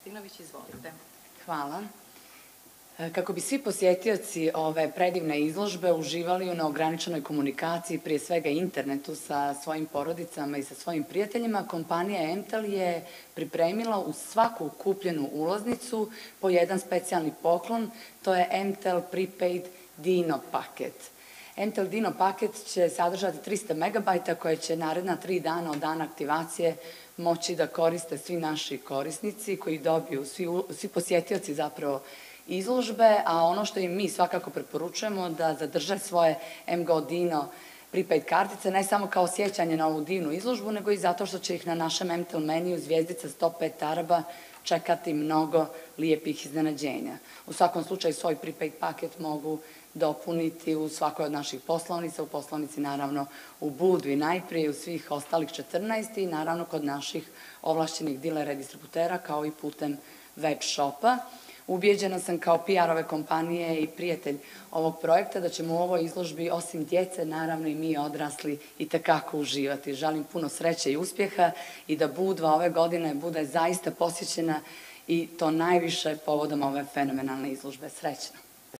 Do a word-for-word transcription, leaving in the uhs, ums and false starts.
Martinović, izvolite. Hvala. Kako bi svi posjetioci ove predivne izložbe uživali u neograničenoj komunikaciji, prije svega internetu, sa svojim porodicama i sa svojim prijateljima, kompanija Emtel je pripremila uz svaku kupljenu ulaznicu po jedan specijalni poklon, to je Emtel Prepaid Dino paket. Emtel Dino paket će sadržati trista megabajta koje će naredna tri dana od dana aktivacije moći da koriste svi naši korisnici koji dobiju, svi, svi posjetioci zapravo izložbe, a ono što im mi svakako preporučujemo da zadrže svoje M G O Dino prepaid kartice, ne samo kao sjećanje na ovu divnu izložbu, nego i zato što će ih na našem Emtel meniju zvijezdica sto pet araba čekati mnogo lijepih iznenađenja. U svakom slučaju svoj prepaid paket mogu dopuniti u svakoj od naših poslovnica, u poslovnici naravno u Budvi najprije, u svih ostalih četrnaest i naravno kod naših ovlašćenih dilera i distributera kao i putem web shopa. Ubijeđena sam kao P R ove kompanije i prijatelj ovog projekta da ćemo u ovoj izložbi osim djece naravno i mi odrasli i tekako uživati. Želim puno sreće i uspjeha i da Budva ove godine bude zaista posjećena i to najviše povodom ove fenomenalne izložbe. Srećno!